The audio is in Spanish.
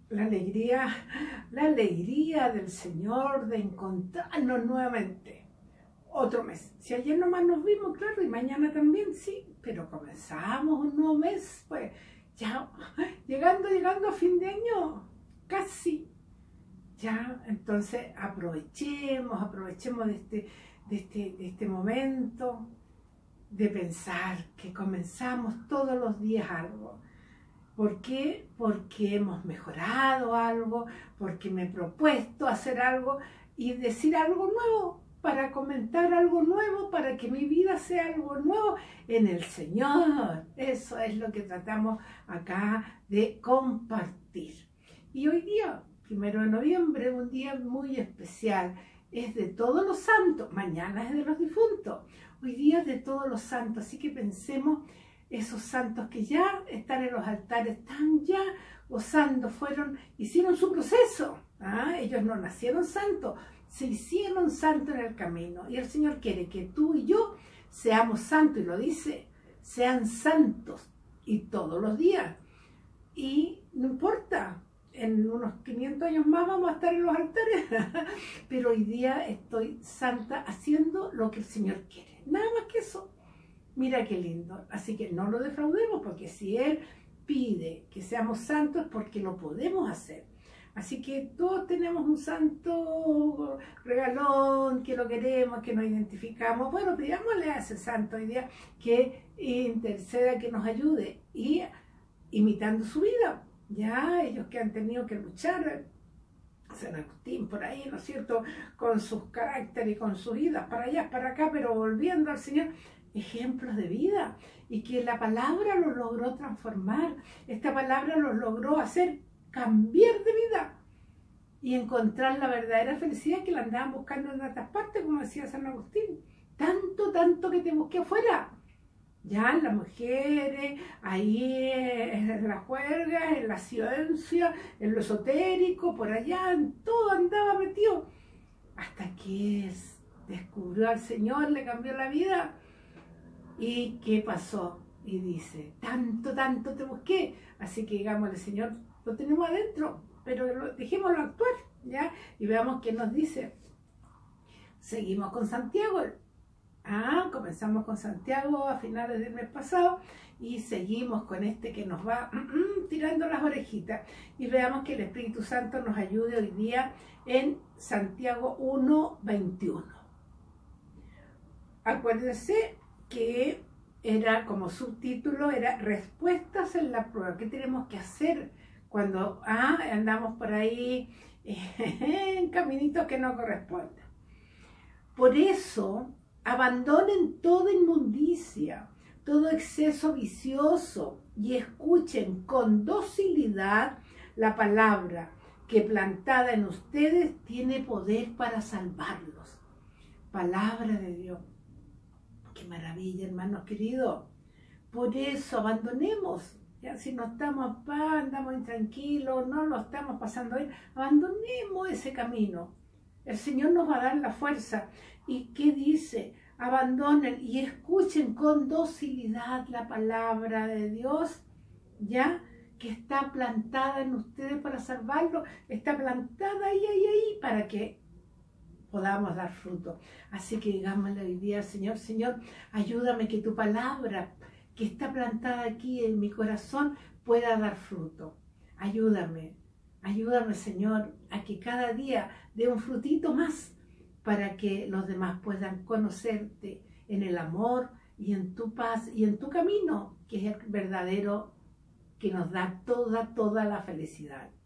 la alegría del Señor de encontrarnos nuevamente. Otro mes. Si ayer nomás nos vimos, claro, y mañana también, sí, pero comenzamos un nuevo mes, pues ya llegando a fin de año, casi. Ya, entonces aprovechemos de este momento de pensar que comenzamos todos los días algo. ¿Por qué? Porque hemos mejorado algo, porque me he propuesto hacer algo y decir algo nuevo, para comentar algo nuevo, para que mi vida sea algo nuevo en el Señor. Eso es lo que tratamos acá de compartir. Y hoy día, 1 de noviembre, un día muy especial, es de todos los santos, mañana es de los difuntos, hoy día es de todos los santos, así que pensemos esos santos que ya están en los altares, están ya gozando, hicieron su proceso. Ellos no nacieron santos, se hicieron santos en el camino. Y el Señor quiere que tú y yo seamos santos, y lo dice, sean santos, y todos los días. Y no importa, en unos 500 años más vamos a estar en los altares, pero hoy día estoy santa haciendo lo que el Señor quiere, nada más que eso. Mira qué lindo. Así que no lo defraudemos, porque si Él pide que seamos santos es porque lo podemos hacer. Así que todos tenemos un santo regalón, que lo queremos, que nos identificamos. Bueno, pidámosle a ese santo hoy día que interceda, que nos ayude, y imitando su vida. Ya ellos que han tenido que luchar, San Agustín por ahí, ¿no es cierto?, con sus caracteres y con sus idas para allá, para acá, pero volviendo al Señor, ejemplos de vida, y que la palabra los logró transformar, esta palabra los logró hacer cambiar de vida y encontrar la verdadera felicidad que la andaban buscando en otras partes, como decía San Agustín. Tanto que te busqué afuera, ya en las mujeres, ahí en las juergas, en la ciencia, en lo esotérico, por allá, en todo andaba metido, hasta que descubrió al Señor, le cambió la vida. ¿Y qué pasó? Y dice, tanto te busqué. Así que digámosle, Señor, lo tenemos adentro, pero dejémoslo actuar, ¿ya? Y veamos qué nos dice. Seguimos con Santiago. Comenzamos con Santiago a finales del mes pasado y seguimos con este que nos va tirando las orejitas. Y veamos que el Espíritu Santo nos ayude hoy día en Santiago 1:21. Acuérdense que era como subtítulo, era respuestas en la prueba. ¿Qué tenemos que hacer cuando andamos por ahí en caminitos que no corresponden? Por eso, abandonen toda inmundicia, todo exceso vicioso, y escuchen con docilidad la palabra que plantada en ustedes tiene poder para salvarlos. Palabra de Dios. Qué maravilla, hermanos queridos. Por eso abandonemos, ya si no estamos en paz, andamos intranquilos, no lo estamos pasando bien, abandonemos ese camino. El Señor nos va a dar la fuerza. ¿Y qué dice? Abandonen y escuchen con docilidad la palabra de Dios, ya que está plantada en ustedes para salvarlo, está plantada ahí, para que podamos dar fruto. Así que digámosle hoy día, Señor, ayúdame que tu palabra que está plantada aquí en mi corazón pueda dar fruto. Ayúdame, Señor, a que cada día dé un frutito más para que los demás puedan conocerte en el amor y en tu paz y en tu camino, que es el verdadero, que nos da toda la felicidad.